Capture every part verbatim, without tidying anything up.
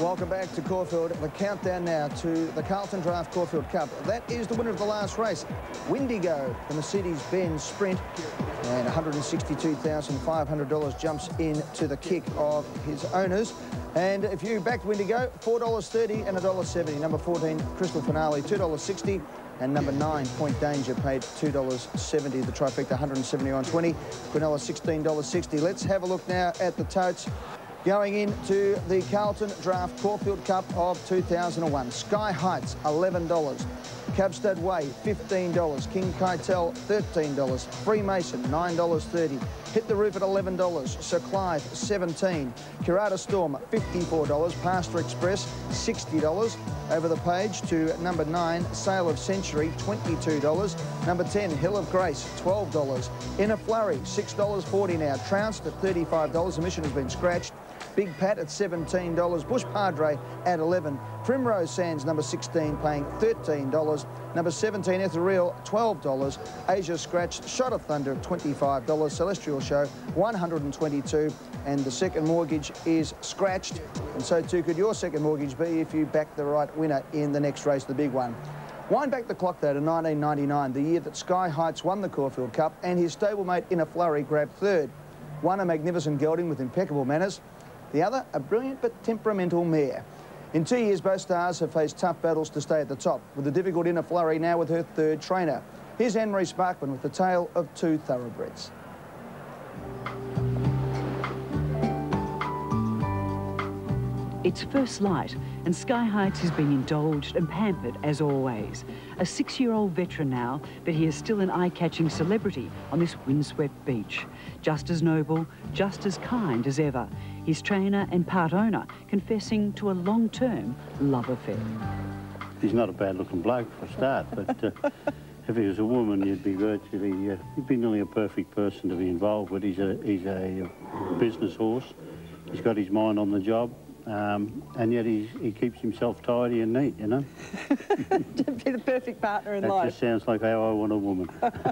Welcome back to Caulfield. The countdown now to the Carlton Draft Caulfield Cup. That is the winner of the last race, Windigo, the Mercedes-Benz Sprint, and one hundred sixty-two thousand five hundred dollars jumps into the kick of his owners. And if you backed Windigo, four dollars thirty and one dollar seventy. Number fourteen, Crystal Finale, two dollars sixty. And number nine, Point Danger, paid two dollars seventy. The trifecta, one hundred seventy-nine twenty. Quinella, sixteen dollars sixty. Let's have a look now at the totes. Going into the Carlton Draft Caulfield Cup of two thousand one. Sky Heights, eleven dollars. Cabstead Way, fifteen dollars. King Keitel, thirteen dollars. Freemason, nine dollars thirty. Hit the Roof at eleven dollars. Sir Clive, seventeen dollars. Curata Storm, fifty-four dollars. Pastor Express, sixty dollars. Over the page to number nine, Sale of Century, twenty-two dollars. Number ten, Hill of Grace, twelve dollars. Inner Flurry, six dollars forty now. Trounced at thirty-five dollars. The mission has been scratched. Big Pat at seventeen dollars. Bush Padre at eleven dollars. Primrose Sands, number sixteen, paying thirteen dollars. Number seventeen, Ethereal, twelve dollars. Asia Scratch, Shot of Thunder, twenty-five dollars. Celestial Show, one hundred twenty-two dollars. And the second mortgage is scratched. And so too could your second mortgage be if you back the right winner in the next race, the big one. Wind back the clock, though, to nineteen ninety-nine, the year that Sky Heights won the Caulfield Cup and his stablemate Inner Flurry grabbed third. One, a magnificent gelding with impeccable manners. The other, a brilliant but temperamental mare. In two years, both stars have faced tough battles to stay at the top, with the difficult Inner Flurry now with her third trainer. Here's Anne-Marie Sparkman with the tale of two thoroughbreds. It's first light, and Sky Heights has been indulged and pampered as always. A six-year-old veteran now, but he is still an eye-catching celebrity on this windswept beach. Just as noble, just as kind as ever. His trainer and part owner confessing to a long-term love affair. He's not a bad-looking bloke for a start, but uh, if he was a woman, you'd be virtually, uh, you'd be nearly a perfect person to be involved with. He's a, he's a business horse. He's got his mind on the job. Um, and yet he's, he keeps himself tidy and neat, you know. To be the perfect partner in that life. That just sounds like how I want a woman.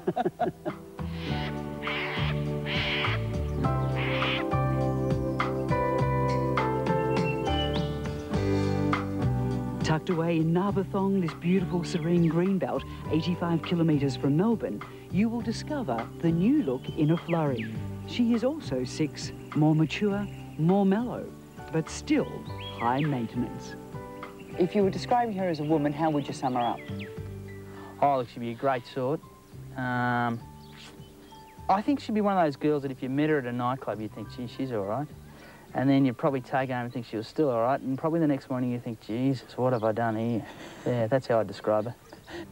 Tucked away in Narberthong, this beautiful serene greenbelt, eighty-five kilometres from Melbourne, you will discover the new look Inner Flurry. She is also six, more mature, more mellow, but still high maintenance. If you were describing her as a woman, how would you sum her up? Oh, look, she'd be a great sort. Um, I think she'd be one of those girls that if you met her at a nightclub, you'd think, gee, she's all right. And then you'd probably take her home and think she was still all right, and probably the next morning you think, Jesus, what have I done here? Yeah, that's how I'd describe her.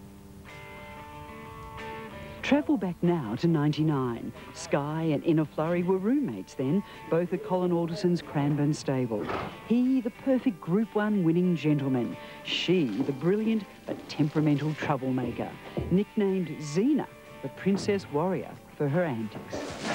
Travel back now to ninety-nine. Sky and Inner Flurry were roommates then, both at Colin Alderson's Cranbourne stable. He, the perfect Group One winning gentleman. She, the brilliant but temperamental troublemaker. Nicknamed Xena, the princess warrior for her antics.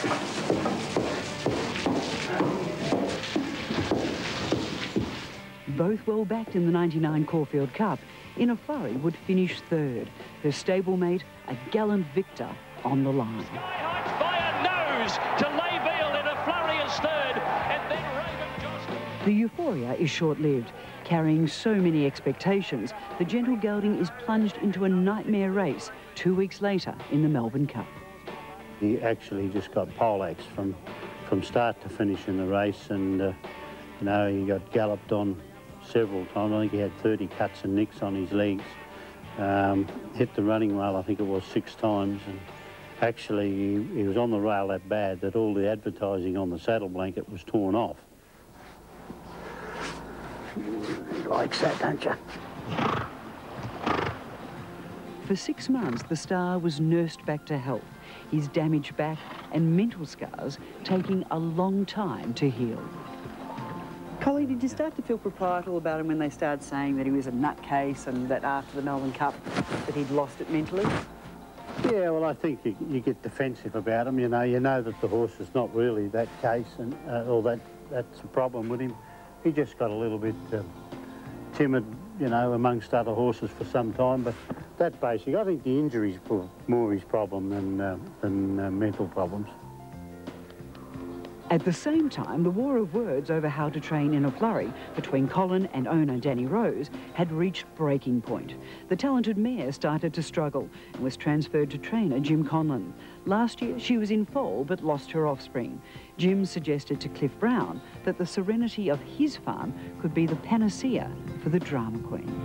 Both well backed in the ninety-nine Caulfield Cup, Inner Flurry would finish third. Her stablemate, a gallant victor, on the line. Sky Heights by a nose to Layville. Inner Flurry is third, and then Raven Johnston. The euphoria is short-lived. Carrying so many expectations, the gentle gelding is plunged into a nightmare race two weeks later in the Melbourne Cup. He actually just got poleaxed from, from start to finish in the race, and, uh, you know, he got galloped on several times. I think he had thirty cuts and nicks on his legs. Um, hit the running rail, I think it was, six times. And actually, he, he was on the rail that bad that all the advertising on the saddle blanket was torn off. He likes that, don't you? For six months, the star was nursed back to health, his damaged back and mental scars taking a long time to heal. Collie, did you start to feel proprietal about him when they started saying that he was a nutcase and that after the Melbourne Cup that he'd lost it mentally? Yeah, well, I think you, you get defensive about him. You know, you know that the horse is not really that case, and uh, or that that's a problem with him. He just got a little bit uh, timid, you know, amongst other horses for some time. But that basic, I think the injuries were more his problem than uh, than uh, mental problems. At the same time, the war of words over how to train in a flurry between Colin and owner Danny Rose had reached breaking point. The talented mare started to struggle and was transferred to trainer Jim Conlon. Last year, she was in foal but lost her offspring. Jim suggested to Cliff Brown that the serenity of his farm could be the panacea for the drama queen.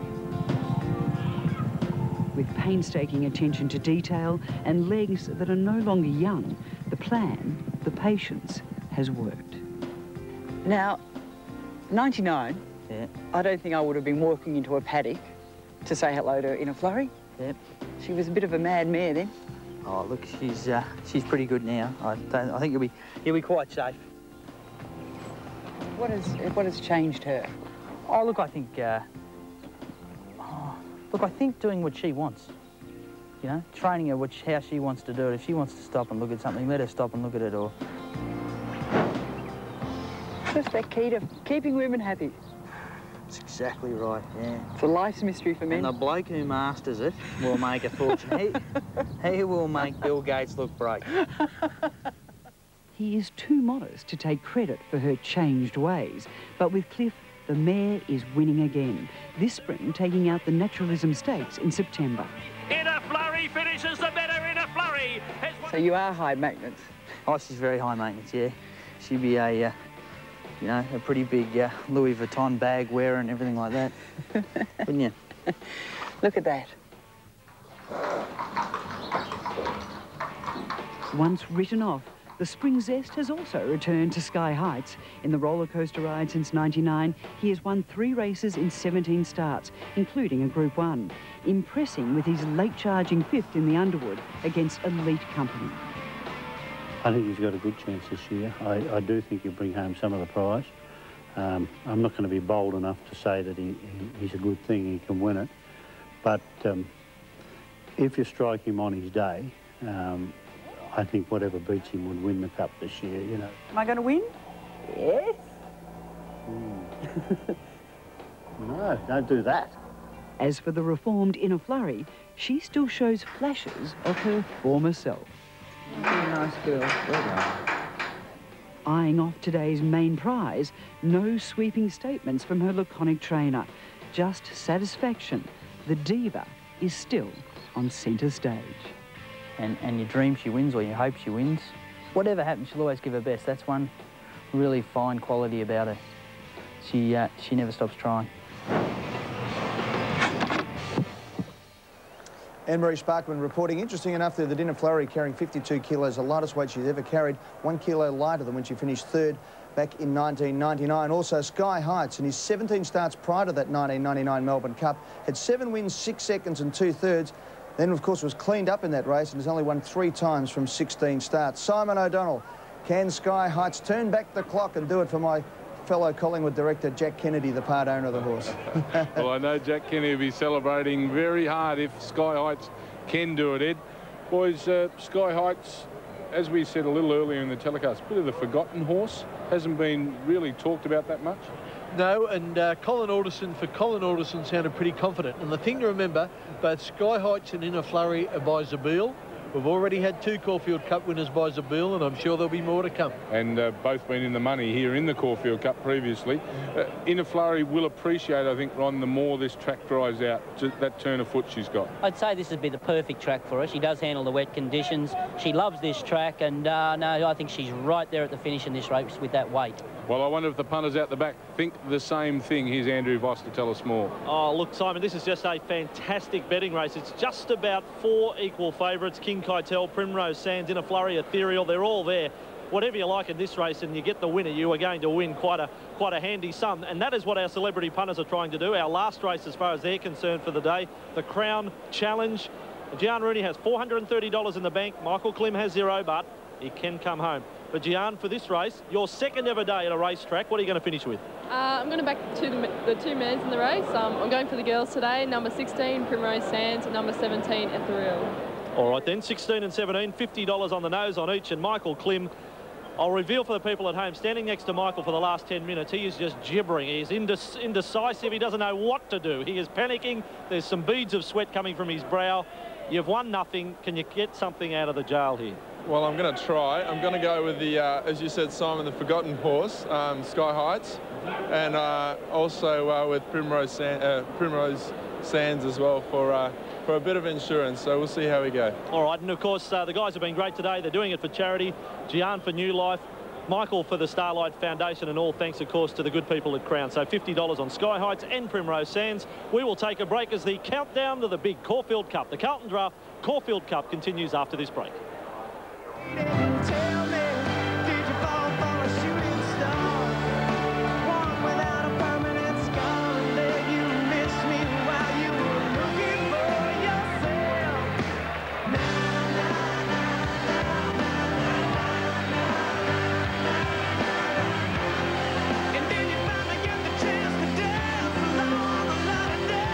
With painstaking attention to detail and legs that are no longer young, the plan, the patience, has worked. Now, ninety-nine, Yeah. I don't think I would have been walking into a paddock to say hello to her in a flurry. Yep. She was a bit of a mad mare then. Oh, look, she's uh, she's pretty good now. I don't, I think you'll be you'll be quite safe. What has what has changed her? Oh, look, I think uh, oh, look, I think doing what she wants. You know, training her which how she wants to do it. If she wants to stop and look at something, let her stop and look at it. Or Just that key to keeping women happy. that's exactly right. Yeah. It's a life's mystery for men. And the bloke who masters it will make a fortune. he, he will make Bill Gates look broke. He is too modest to take credit for her changed ways, but with Cliff, the mare is winning again, this spring taking out the Naturalism Stakes in September. In a flurry finishes the better in a flurry. So you are high maintenance. Oh, she's very high maintenance, yeah. She'd be a, uh, you know, a pretty big uh, Louis Vuitton bag wearer and everything like that, wouldn't you? Look at that. Once written off, the spring zest has also returned to Sky Heights. In the roller coaster ride since ninety-nine, he has won three races in seventeen starts, including a Group One, impressing with his late charging fifth in the Underwood against elite company. I think he's got a good chance this year. I, I do think he'll bring home some of the prize. Um, I'm not going to be bold enough to say that he, he, he's a good thing, he can win it. But um, if you strike him on his day, um, I think whatever beats him would win the Cup this year, you know. Am I going to win? Yes. Mm. No, don't do that. As for the reformed Inner Flurry, she still shows flashes of her former self. Nice girl. Well done. Eyeing off today's main prize, no sweeping statements from her laconic trainer, just satisfaction. The diva is still on centre stage. And, and you dream she wins or you hope she wins. Whatever happens, she'll always give her best. That's one really fine quality about her. She, uh, she never stops trying. Anne-Marie Sparkman reporting. Interesting enough there, the Inner Flurry carrying fifty-two kilos, the lightest weight she's ever carried, one kilo lighter than when she finished third back in nineteen ninety-nine. Also, Sky Heights, in his seventeen starts prior to that nineteen ninety-nine Melbourne Cup, had seven wins, six seconds and two thirds. Then, of course, was cleaned up in that race and has only won three times from sixteen starts. Simon O'Donnell, can Sky Heights turn back the clock and do it for my fellow Collingwood director, Jack Kennedy, the part owner of the horse? Well, I know Jack Kennedy will be celebrating very hard if Sky Heights can do it, Ed. Boys, uh, Sky Heights, as we said a little earlier in the telecast, a bit of the forgotten horse. Hasn't been really talked about that much. No, and uh, Colin Alderson, for Colin Alderson, sounded pretty confident. And the thing to remember, both Sky Heights and Inner Flurry are by Zabeel. We've already had two Caulfield Cup winners by Zabeel, and I'm sure there'll be more to come. And uh, both been in the money here in the Caulfield Cup previously. Uh, Inner Flurry will appreciate, I think, Ron, the more this track dries out, just that turn of foot she's got. I'd say this would be the perfect track for her. She does handle the wet conditions. She loves this track, and uh, no, I think she's right there at the finish in this race with that weight. Well, I wonder if the punters out the back think the same thing. Here's Andrew Voss to tell us more. Oh, look, Simon, this is just a fantastic betting race. It's just about four equal favourites. King Keitel, Primrose Sands, Inner Flurry, Ethereal, they're all there. Whatever you like in this race and you get the winner, you are going to win quite a quite a handy sum. And that is what our celebrity punters are trying to do. Our last race, as far as they're concerned for the day, the Crown Challenge. Gian Rooney has four hundred and thirty dollars in the bank. Michael Klim has zero, but he can come home. But Gian, for this race, your second ever day at a racetrack, what are you going to finish with? Uh, I'm going to back two, the, the two mares in the race. Um, I'm going for the girls today, number sixteen, Primrose Sands, and number seventeen, Ethereal. All right then, sixteen and seventeen, fifty dollars on the nose on each, and Michael Klim, I'll reveal for the people at home, standing next to Michael for the last ten minutes, he is just gibbering. He is indes indecisive. He doesn't know what to do. He is panicking. There's some beads of sweat coming from his brow. You've won nothing. Can you get something out of the jail here? Well, I'm going to try. I'm going to go with the, uh, as you said, Simon, the forgotten horse, um, Sky Heights, and uh, also uh, with Primrose, San uh, Primrose Sands as well for uh, for a bit of insurance. So we'll see how we go. All right, and of course uh, the guys have been great today. They're doing it for charity. Gian for New Life, Michael for the Starlight Foundation, and all thanks, of course, to the good people at Crown. So fifty dollars on Sky Heights and Primrose Sands. We will take a break as the countdown to the big Caulfield Cup. The Carlton Draft Caulfield Cup continues after this break. Tell me, did you fall for a shooting star? One without a permanent scar, and then you missed me while you were looking for yourself. Na, na, na, na, na, na. And then you finally get the chance to dance along the light of day.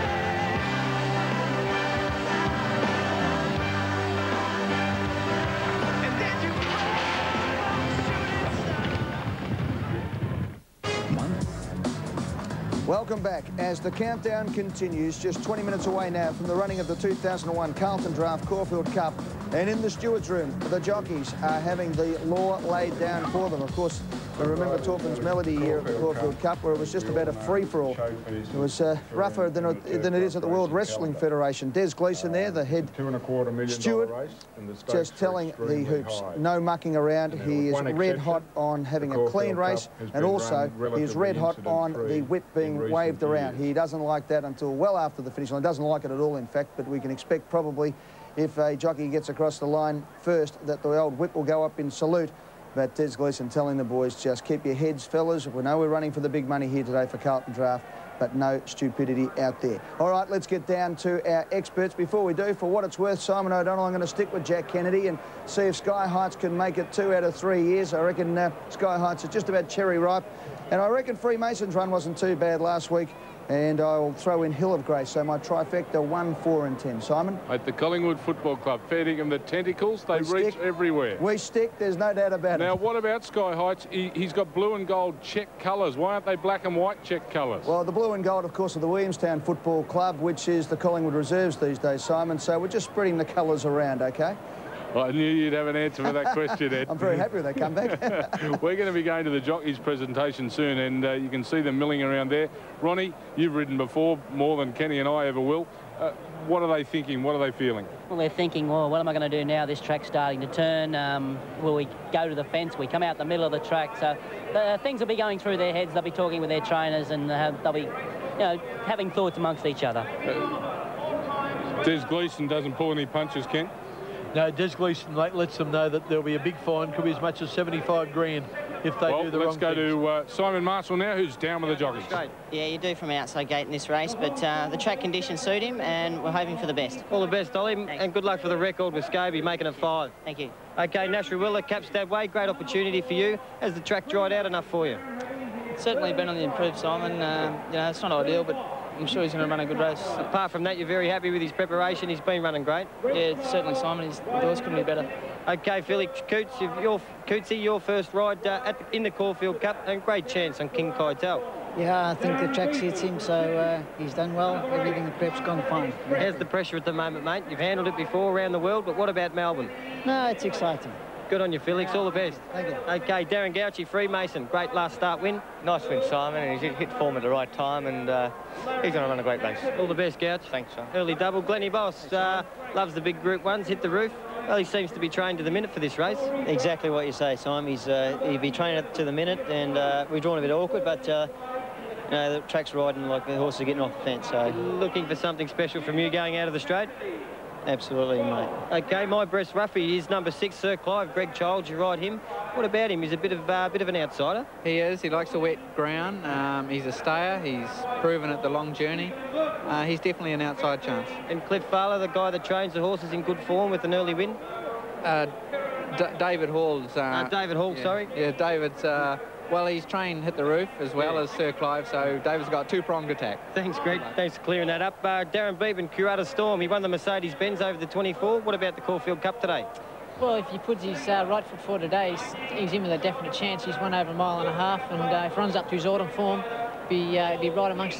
Welcome back as the countdown continues, just twenty minutes away now from the running of the two thousand one Carlton Draft Caulfield Cup. And in the stewards' room, the jockeys are having the law laid down for them. Of course, we remember Torpin's Melody here at the Caulfield Cup, where it was just about a free-for-all. It was uh, rougher than it, than it is at the World Wrestling Federation. Des Gleeson there, the head steward, just telling the hoops, no mucking around. He is red hot on having a clean race, and also he is red hot on the whip being waved around. He doesn't like that until well after the finish line. Doesn't like it at all, in fact, but we can expect probably if a jockey gets across the line first that the old whip will go up in salute. But Des Gleeson telling the boys, just keep your heads, fellas. We know we're running for the big money here today for Carlton Draft, but no stupidity out there. All right, let's get down to our experts. Before we do, for what it's worth, Simon O'Donnell, I'm going to stick with Jack Kennedy and see if Sky Heights can make it two out of three years. I reckon uh, Sky Heights is just about cherry ripe. And I reckon Freemason's run wasn't too bad last week. And I'll throw in Hill of Grace. So my trifecta, one, four and ten. Simon? At the Collingwood Football Club, feeding them the tentacles. They We reach stick. everywhere. We stick, there's no doubt about Now, it. what about Sky Heights? He, he's got blue and gold check colours. Why aren't they black and white check colours? Well, the blue and gold, of course, are the Williamstown Football Club, which is the Collingwood Reserves these days, Simon. So we're just spreading the colours around, OK? Well, I knew you'd have an answer for that question, Ed. I'm very happy with that comeback. We're going to be going to the jockeys' presentation soon, and uh, you can see them milling around there. Ronnie, you've ridden before, more than Kenny and I ever will. Uh, what are they thinking? What are they feeling? Well, they're thinking, well, what am I going to do now? This track's starting to turn. Um, will we go to the fence? We come out the middle of the track. So uh, things will be going through their heads. They'll be talking with their trainers, and uh, they'll be, you know, having thoughts amongst each other. Uh, Des Gleeson doesn't pull any punches, Ken? No, Des Gleeson lets them know that there'll be a big fine, could be as much as seventy-five grand if they well, do the let's wrong go things. to uh, Simon Marshall now, who's down with the jockeys. Great. Yeah, you do from outside gate in this race, but uh, the track conditions suit him, and we're hoping for the best. All the best, Ollie, and good luck for the record with Scobie making it five. Thank you. OK, Nashua Willa, Capstad Way, great opportunity for you. Has the track dried out enough for you? It's certainly been on the improve, Simon. Uh, you know, it's not ideal, but I'm sure he's going to run a good race. Apart from that, you're very happy with his preparation. He's been running great. Yeah, certainly, Simon. His doors couldn't be better. OK, Felix Coots, your, Cootsy, your first ride uh, at the, in the Caulfield Cup, and great chance on King Kaitel. Yeah, I think the track suits him, so uh, he's done well. Everything the prep's gone fine. How's the pressure at the moment, mate? You've handled it before around the world, but what about Melbourne? No, it's exciting. Good on you, Felix. All the best. Thank you. OK, Darren Gauchi, Freemason. Great last start win. Nice win, Simon, and he's hit form at the right time, and uh, he's going to run a great race. All the best, Gouch. Thanks, Simon. Early double. Glennie Boss uh, loves the big group ones. Hit the roof. Well, he seems to be trained to the minute for this race. Exactly what you say, Simon. He's uh, he'll be trained to the minute, and uh, we're drawn a bit awkward, but uh, you know, the track's riding like the horses are getting off the fence. So looking for something special from you going out of the straight. Absolutely, mate. OK, My Breast Ruffy is number six, Sir Clive. Greg Childs, you ride him. What about him? He's a bit of uh, bit of an outsider. He is. He likes the wet ground. Um, he's a stayer. He's proven it the long journey. Uh, he's definitely an outside chance. And Cliff Fowler, the guy that trains the horses in good form with an early win. Uh, D David Hall's. Uh, uh, David Hall, yeah, sorry. Yeah, David's. Uh, well, he's trained hit the roof as well yeah. as Sir Clive, so David's got two-pronged attack. Thanks, Greg. Thanks for clearing that up. Uh, Darren Beeben, Curata Storm. He won the Mercedes-Benz over the twenty-four. What about the Caulfield Cup today? Well, if he puts his uh, right foot forward today, he's, he's in with a definite chance. He's won over a mile and a half, and uh, if runs up to his autumn form, be uh, be right amongst them, mate.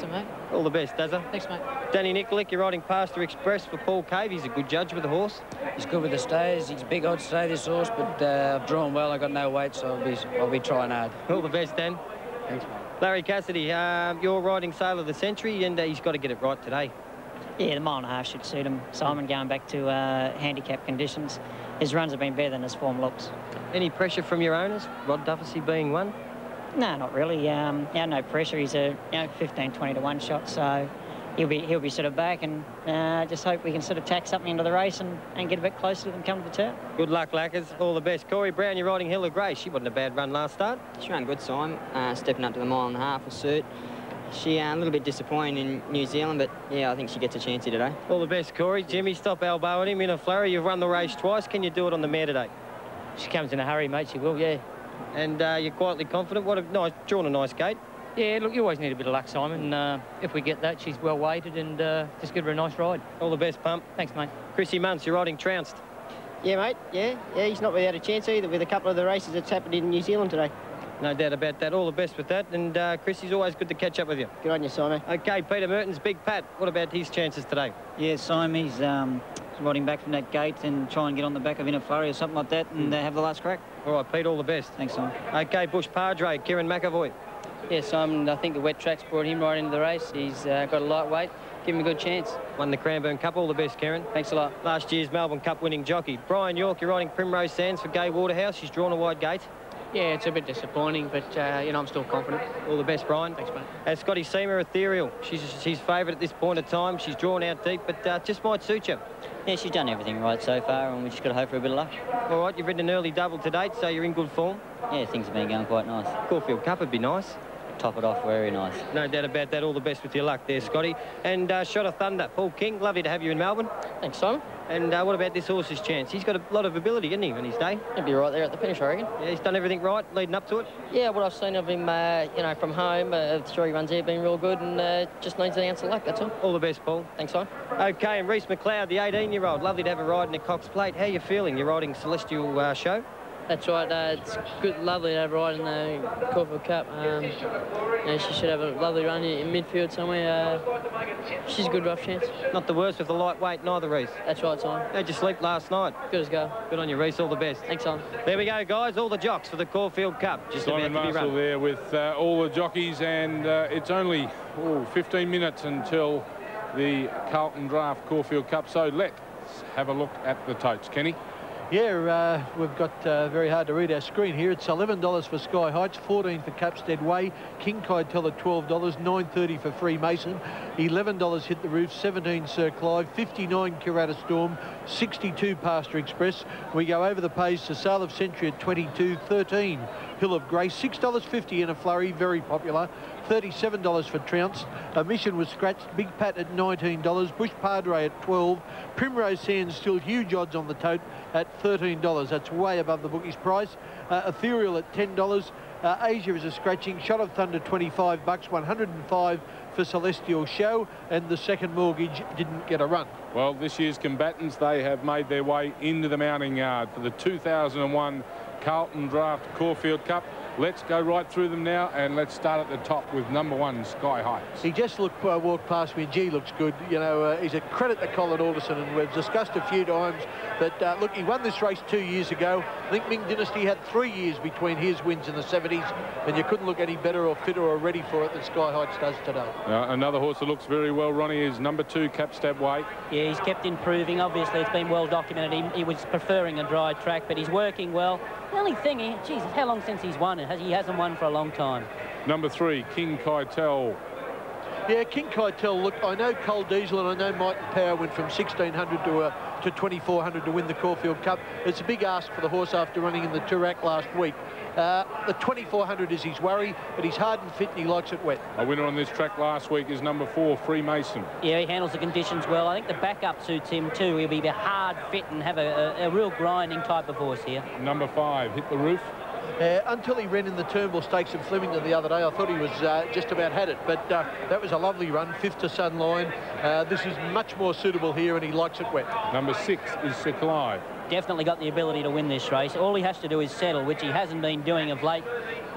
All the best, Dazza. Thanks, mate. Danny Nikolic, you're riding Pastor Express for Paul Cave. He's a good judge with the horse. He's good with the stays. He's big odds today, this horse, but uh, I've drawn well. I got no weight, so I'll be, I'll be trying hard. All the best, Dan. Thanks, mate. Larry Cassidy, um, you're riding Sail of the Century, and uh, he's got to get it right today. Yeah, the mile and a half should suit him. Simon going back to uh, handicap conditions. His runs have been better than his form looks. Any pressure from your owners, Rod Dufficy being one? No, not really. Um, yeah, no pressure. He's a you know fifteen, twenty to one shot, so he'll be he'll be sort of back, and uh, just hope we can sort of tack something into the race and, and get a bit closer to them coming to the turn. Good luck, Lackers. All the best. Corey Brown, you're riding Hill of Grace. She wasn't a bad run last start. She ran good, Simon. Uh, stepping up to the mile and a half will suit. She uh, a little bit disappointing in New Zealand, but yeah, I think she gets a chance here today. All the best, Corey. Jimmy, stop elbowing him in a flurry. You've run the race twice. Can you do it on the mare today? She comes in a hurry, mate. She will, yeah. And uh, you're quietly confident. What a nice, drawn a nice gate. Yeah, look, you always need a bit of luck, Simon. Uh, if we get that, she's well weighted, and uh, just give her a nice ride. All the best, Pump. Thanks, mate. Chrissy Muntz, you're riding Trounced. Yeah, mate. Yeah, yeah. He's not without a chance either with a couple of the races that's happened in New Zealand today. No doubt about that. All the best with that. And uh, Chrissy's always good to catch up with you. Good on you, Simon. OK, Peter Mertens, Big Pat. What about his chances today? Yeah, Simon, he's um, riding back from that gate and try and get on the back of In a Flurry or something like that and uh, have the last crack. All right, Pete, all the best. Thanks, Simon. OK, Bush Padre, Kieran McAvoy. Yeah, Simon, I think the wet track's brought him right into the race. He's uh, got a lightweight. Give him a good chance. Won the Cranbourne Cup. All the best, Kieran. Thanks a lot. Last year's Melbourne Cup winning jockey. Brian York, you're riding Primrose Sands for Gay Waterhouse. She's drawn a wide gate. Yeah, it's a bit disappointing, but, uh, you know, I'm still confident. All the best, Brian. Thanks, mate. And Scotty Seamer, Ethereal. She's she's favourite at this point of time. She's drawn out deep, but uh, just might suit you. Yeah, she's done everything right so far, and we just got to hope for a bit of luck. All right, you've ridden an early double to date, so you're in good form. Yeah, things have been going quite nice. Caulfield Cup would be nice. Top it off very nice. No doubt about that. All the best with your luck there, Scotty. And uh, Shot of Thunder, Paul King, lovely to have you in Melbourne. Thanks, Simon. And uh, what about this horse's chance? He's got a lot of ability, hasn't he, in his day? He'll be right there at the finish, I reckon. Yeah, he's done everything right leading up to it. Yeah, what I've seen of him, uh, you know, from home, uh, the three runs here been real good, and uh, just needs an ounce of luck, that's all. All the best, Paul. Thanks, Simon. OK, and Reece McLeod, the eighteen-year-old. Lovely to have a ride in the Cox Plate. How are you feeling? You're riding Celestial uh, Show? That's right. Uh, it's good, lovely to have a ride in the Caulfield Cup. Um, you know, she should have a lovely run in, in midfield somewhere. Uh, she's a good rough chance. Not the worst with the lightweight, neither, Reece. That's right, Simon. How'd you sleep last night? Good as go. Good on you, Reece. All the best. Thanks, Simon. There we go, guys. All the jocks for the Caulfield Cup. Just Simon about to be Marshall run. there with uh, all the jockeys, and uh, it's only oh, fifteen minutes until the Carlton Draft Caulfield Cup. So let's have a look at the totes. Kenny? Yeah, uh, we've got uh, very hard to read our screen here. It's eleven dollars for Sky Heights, fourteen dollars for Capstead Way, King Kytel at twelve dollars, nine thirty for Freemason, eleven dollars Hit the Roof, seventeen dollars Sir Clive, fifty-nine Currata Storm, sixty-two Pastor Express. We go over the page to Sail of Century at twenty-two dollars, thirteen dollars Hill of Grace, six dollars fifty In a Flurry, very popular, thirty-seven dollars for Trounced. A Mission was scratched, Big Pat at nineteen dollars, Bush Padre at twelve dollars, Primrose Sands still huge odds on the tote at thirteen dollars. That's way above the bookies price. Uh, Ethereal at ten dollars. Uh, Asia is a scratching. Shot of Thunder twenty-five bucks, one hundred and five for Celestial Show, and the second mortgage didn't get a run. Well, this year's combatants, they have made their way into the mounting yard for the two thousand one Carlton Draft Caulfield Cup. Let's go right through them now, and let's start at the top with number one, Sky Heights. He just looked, uh, walked past me, and gee, looks good. You know, uh, he's a credit to Colin Alderson, and we've discussed a few times that, uh, look, he won this race two years ago. I think Ming Dynasty had three years between his wins in the seventies, and you couldn't look any better or fitter or ready for it than Sky Heights does today. Uh, another horse that looks very well, Ronnie, is number two, Capstead Way. Yeah, he's kept improving. Obviously, it's been well documented. He, he was preferring a dry track, but he's working well. The only thing, he, Jesus, how long since he's won it? He hasn't won for a long time. Number three, King Kytel. Yeah, King Kytel, look, I know Cole Diesel and I know Mike Power went from sixteen hundred to uh, to twenty-four hundred to win the Caulfield Cup. It's a big ask for the horse after running in the Toorak last week. Uh, the twenty-four hundred is his worry, but he's hard and fit and he likes it wet. A winner on this track last week is number four, Freemason. Yeah, he handles the conditions well. I think the backup suits him too. He'll be a hard fit and have a, a, a real grinding type of horse here. Number five, Hit the Roof. Uh, until he ran in the Turnbull Stakes in Flemington the other day, I thought he was uh, just about had it. But uh, that was a lovely run, fifth to Sunline. Uh, this is much more suitable here, and he likes it wet. Number six is Sir Clive. Definitely got the ability to win this race. All he has to do is settle, which he hasn't been doing of late.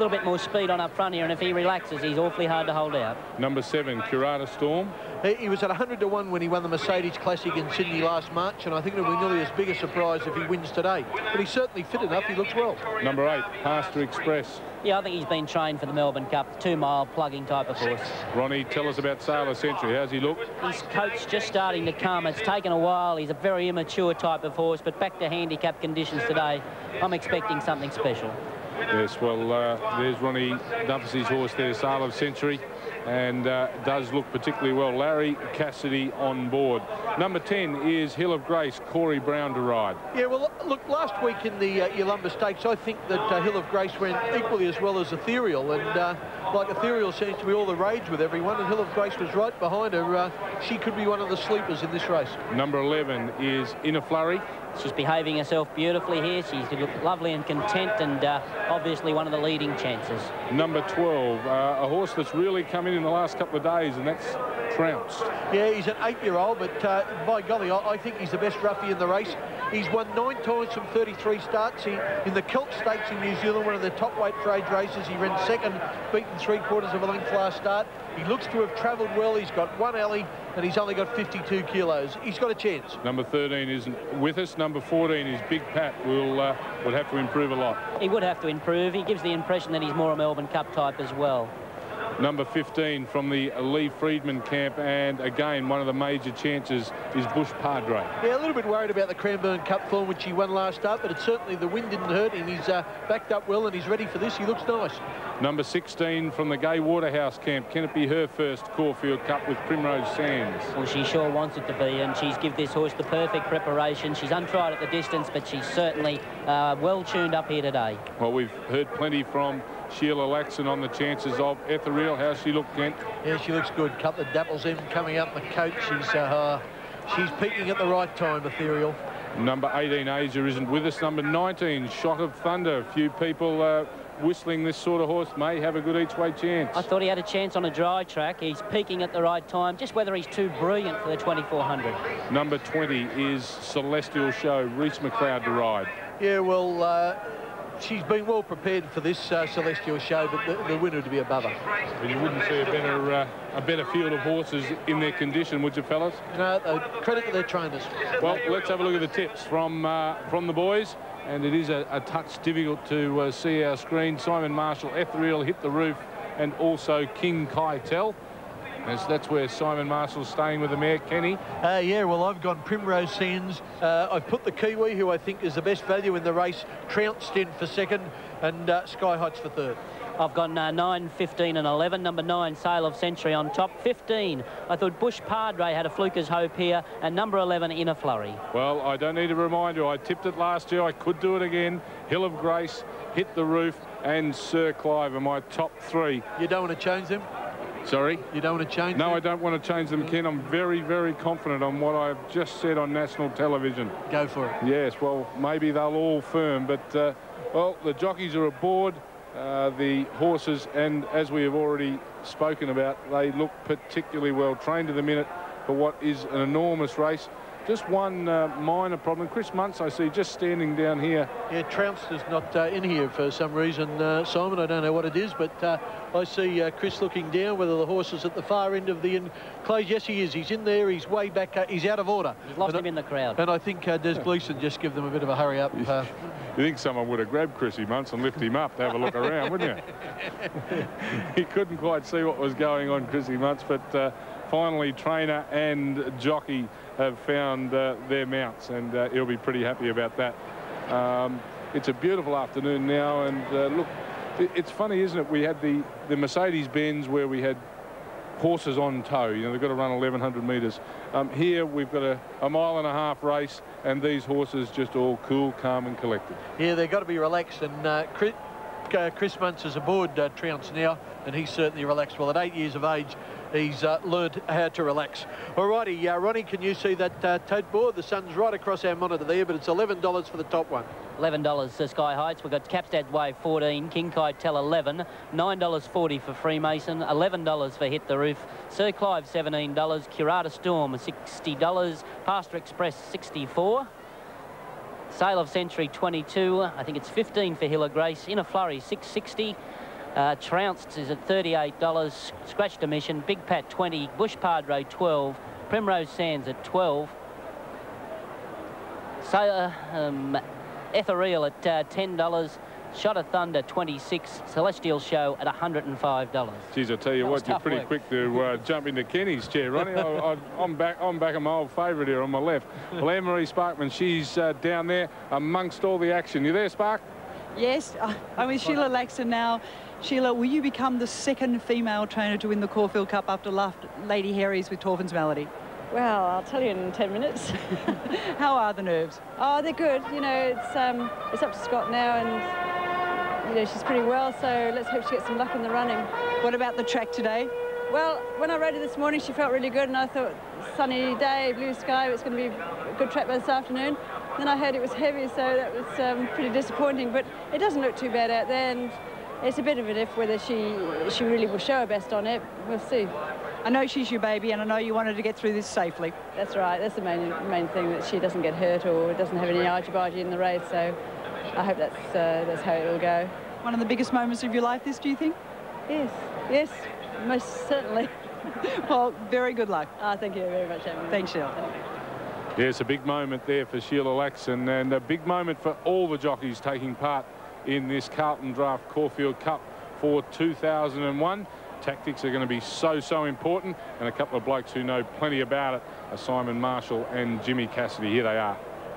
little bit more speed on up front here, and if he relaxes, he's awfully hard to hold out. Number seven, Curata Storm. He, he was at one hundred to one when he won the Mercedes Classic in Sydney last March, and I think it'll be nearly as big a surprise if he wins today. But he's certainly fit enough. He looks well. Number eight, Pastor Express. Yeah, I think he's been trained for the Melbourne Cup, two-mile plugging type of horse. Ronnie, tell us about Sailor Century. How's he look? His coach just starting to come. It's taken a while. He's a very immature type of horse, but back to handicap conditions today, I'm expecting something special. Yes, well, uh, there's Ronnie Dumpsey's horse there, Sailor Century, and uh, does look particularly well. Larry Cassidy on board. Number ten is Hill of Grace, Corey Brown to ride. Yeah, well, look, last week in the uh, Yolumba Stakes, I think that uh, Hill of Grace went equally as well as Ethereal, and uh, like Ethereal seems to be all the rage with everyone, and Hill of Grace was right behind her. Uh, she could be one of the sleepers in this race. Number eleven is In a Flurry. She's behaving herself beautifully here. She's lovely and content, and uh, obviously one of the leading chances. Number twelve, uh, a horse that's really come in in the last couple of days, and that's Trounced. Yeah, he's an eight-year-old, but uh, by golly, I, I think he's the best roughie in the race. He's won nine times from thirty-three starts. He, in the Celt Stakes in New Zealand, one of the top weight for age races, he ran second, beaten three-quarters of a length last start. He looks to have travelled well. He's got one alley, and he's only got fifty-two kilos. He's got a chance. Number thirteen isn't with us. Number fourteen is Big Pat. Will uh, will have to improve a lot. He would have to improve. He gives the impression that he's more a Melbourne Cup type as well. Number fifteen from the Lee Friedman camp, and again one of the major chances is Bush Padre. Yeah, a little bit worried about the Cranbourne Cup form which he won last start, but it's certainly the wind didn't hurt him. He's uh, backed up well and he's ready for this. He looks nice. Number sixteen from the Gay Waterhouse camp. Can it be her first Caulfield Cup with Primrose Sands? Well, she sure wants it to be, and she's give this horse the perfect preparation. She's untried at the distance, but she's certainly uh, well tuned up here today. Well, we've heard plenty from Sheila Laxon on the chances of Ethereal. How's she look, Kent? Yeah, she looks good. Couple of dapples in coming up the coat. She's uh, she's peaking at the right time, Ethereal. Number eighteen, Asia, isn't with us. Number nineteen, Shot of Thunder. A few people uh, whistling this sort of horse may have a good each-way chance. I thought he had a chance on a dry track. He's peaking at the right time. Just whether he's too brilliant for the twenty-four hundred. Number twenty is Celestial Show, Reese McLeod to ride. Yeah, well, uh, she's been well prepared for this uh, Celestial Show, but the, the winner to be above her. But you wouldn't see a better uh, a better field of horses in their condition, would you, fellas? No, uh, credit to their trainers. Well, let's have a look at the tips from uh, from the boys, and it is a, a touch difficult to uh, see our screen. Simon Marshall, Ethereal, Hit the Roof, and also King Kai Tell. As that's where Simon Marshall's staying with the mare, Kenny. Uh, yeah, well, I've gone Primrose Sands. Uh, I've put the Kiwi, who I think is the best value in the race, Trounced in for second, and uh, Sky Heights for third. I've gone uh, nine, fifteen and eleven. Number nine, Sail of Century on top. fifteen, I thought Bush Padre had a fluker's hope here. And number eleven, In a Flurry. Well, I don't need to remind you, I tipped it last year. I could do it again. Hill of Grace, Hit the Roof, and Sir Clive are my top three. You don't want to change them? Sorry? You don't want to change No, them? I don't want to change them, Ken. I'm very, very confident on what I've just said on national television. Go for it. Yes, well, maybe they'll all firm, but, uh, well, the jockeys are aboard. Uh, the horses, and as we have already spoken about, they look particularly well trained to the minute for what is an enormous race. Just one uh, minor problem. Chris Muntz, I see, just standing down here. Yeah, Trounced is not uh, in here for some reason, uh, Simon. I don't know what it is, but uh, I see uh, Chris looking down, whether the horse is at the far end of the enclosure. Yes, he is. He's in there. He's way back. Uh, he's out of order. He's lost and him in the crowd. And I think uh, Des Gleeson just give them a bit of a hurry up. Uh, you think someone would have grabbed Chrissy Muntz and lift him up to have a look around, wouldn't you? He couldn't quite see what was going on, Chrissy Muntz, but uh, finally trainer and jockey have found uh, their mounts, and uh, he'll be pretty happy about that. Um, it's a beautiful afternoon now, and uh, look, it, it's funny, isn't it? We had the, the Mercedes-Benz where we had horses on tow. You know, they've got to run eleven hundred metres. Um, here we've got a, a mile and a half race, and these horses just all cool, calm and collected. Yeah, they've got to be relaxed, and uh, Chris, uh, Chris Muntz is aboard uh, Trounced now, and he's certainly relaxed. Well, at eight years of age, he's uh, learned how to relax. Alrighty, uh, Ronnie, can you see that uh, tote board? The sun's right across our monitor there, but it's eleven dollars for the top one. eleven dollars for Sky Heights. We've got Capstad Wave fourteen, King Kai Tell eleven, nine dollars forty for Freemason, eleven dollars for Hit the Roof, Sir Clive seventeen dollars, Curata Storm sixty dollars, Pastor Express sixty-four, Sail of Century twenty-two, I think it's fifteen for Hill of Grace, In a Flurry six sixty, Uh, Trounced is at thirty-eight dollars, Scratched Emission, Big Pat twenty, Bush Padre twelve, Primrose Sands at twelve. So, uh, um, Ethereal at uh, ten dollars, Shot of Thunder twenty-six, Celestial Show at one hundred and five dollars. Geez, I tell you That was what, you're tough pretty work. quick to uh, jump into Kenny's chair, Ronnie. I, I, I'm back. I'm back on my old favourite here on my left. Well, Anne-Marie Sparkman, she's uh, down there amongst all the action. You there, Spark? Yes, uh, I'm with Sheila Laxon now. Sheila, will you become the second female trainer to win the Caulfield Cup after left Lady Harry's with Torfin's Melody? Well, I'll tell you in ten minutes. How are the nerves? Oh, they're good. You know, it's um, it's up to Scott now, and you know she's pretty well. So let's hope she gets some luck in the running. What about the track today? Well, when I rode it this morning, she felt really good, and I thought sunny day, blue sky, it's going to be a good track by this afternoon. Then I heard it was heavy, so that was um, pretty disappointing. But it doesn't look too bad out there, and it's a bit of an if whether she she really will show her best on it. We'll see. I know she's your baby, and I know you wanted to get through this safely. That's right. That's the main main thing, that she doesn't get hurt or doesn't have any argy-bargy in the race. So I hope that's uh, that's how it will go. One of the biggest moments of your life, this, do you think? Yes, yes, most certainly. Well, very good luck. Oh, thank you very much, Emily. Thanks, Sheila. Yeah, it's a big moment there for Sheila Laxon, and a big moment for all the jockeys taking part in this Carlton Draft Caulfield Cup for two thousand one. Tactics are going to be so, so important, and a couple of blokes who know plenty about it are Simon Marshall and Jimmy Cassidy. Here they are.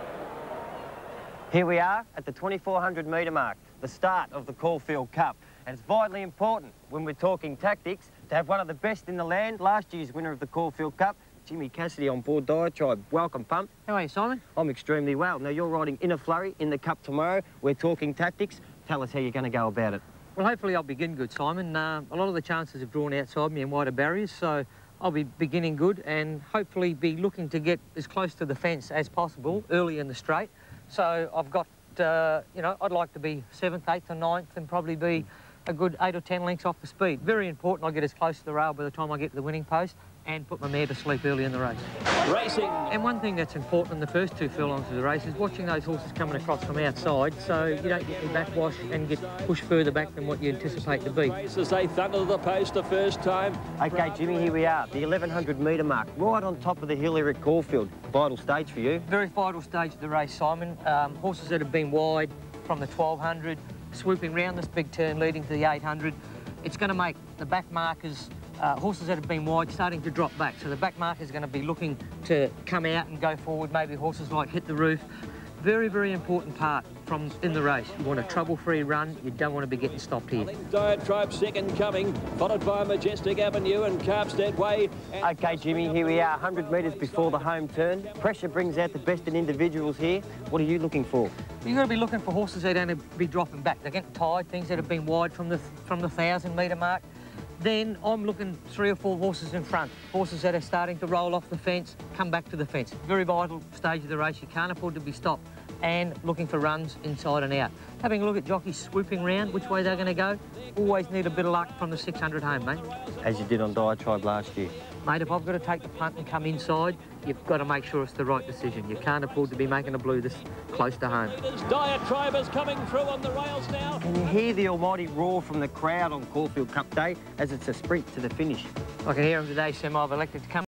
Here we are at the twenty-four hundred metre mark, the start of the Caulfield Cup. And it's vitally important when we're talking tactics to have one of the best in the land, last year's winner of the Caulfield Cup, Jimmy Cassidy on board Diatribe. Welcome, Pump. How are you, Simon? I'm extremely well. Now, you're riding in a flurry in the Cup tomorrow. We're talking tactics. Tell us how you're going to go about it. Well, hopefully I'll begin good, Simon. Uh, a lot of the chances have drawn outside me in wider barriers, so I'll be beginning good and hopefully be looking to get as close to the fence as possible early in the straight. So I've got, uh, you know, I'd like to be seventh, eighth and ninth and probably be a good eight or ten lengths off the speed. Very important I get as close to the rail by the time I get to the winning post and put my mare to sleep early in the race. Racing. And one thing that's important in the first two furlongs of the race is watching those horses coming across from outside so you don't get your backwash and get pushed further back than what you anticipate to be. As they thunder the post the first time. OK, Jimmy, here we are, the eleven hundred metre mark, right on top of the hill here at Caulfield. Vital stage for you. Very vital stage of the race, Simon. Um, horses that have been wide from the twelve hundred, swooping round this big turn leading to the eight hundred. It's going to make the back markers, uh, horses that have been wide, starting to drop back. So the back marker is going to be looking to come out and go forward. Maybe horses like Hit the Roof. Very, very important part from in the race. You want a trouble-free run. You don't want to be getting stopped here. Diatribe second coming, followed by Majestic Avenue and Carpstead Way. OK, Jimmy, here we are, one hundred metres before the home turn. Pressure brings out the best in individuals here. What are you looking for? You've got to be looking for horses that are going to be dropping back. They're getting tired, things that have been wide from the from the one thousand metre mark. Then I'm looking three or four horses in front, horses that are starting to roll off the fence, come back to the fence. Very vital stage of the race. You can't afford to be stopped. And looking for runs inside and out. Having a look at jockeys swooping round, which way they're going to go. Always need a bit of luck from the six hundred home, mate. As you did on Diatribe last year. Mate, if I've got to take the punt and come inside, you've got to make sure it's the right decision. You can't afford to be making a blue this close to home. Diatribe is coming through on the rails now. Can you hear the almighty roar from the crowd on Caulfield Cup Day as it's a sprint to the finish? I can hear them today, Sam. I've elected to come